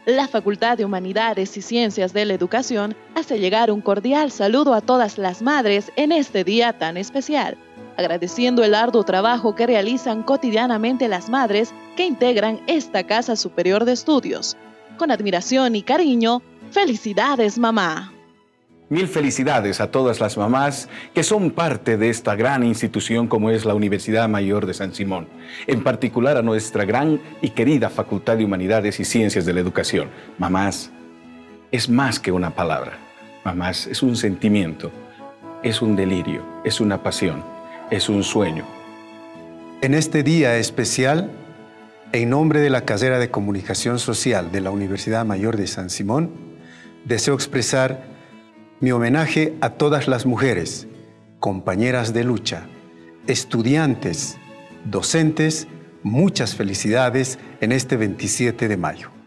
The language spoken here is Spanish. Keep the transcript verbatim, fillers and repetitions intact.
La Facultad de Humanidades y Ciencias de la Educación hace llegar un cordial saludo a todas las madres en este día tan especial, agradeciendo el arduo trabajo que realizan cotidianamente las madres que integran esta Casa Superior de Estudios. Con admiración y cariño, felicidades, mamá. Mil felicidades a todas las mamás que son parte de esta gran institución como es la Universidad Mayor de San Simón, en particular a nuestra gran y querida Facultad de Humanidades y Ciencias de la Educación. Mamás es más que una palabra, mamás es un sentimiento, es un delirio, es una pasión, es un sueño. En este día especial, en nombre de la carrera de Comunicación Social de la Universidad Mayor de San Simón, deseo expresar mi homenaje a todas las mujeres, compañeras de lucha, estudiantes, docentes, muchas felicidades en este veintisiete de mayo.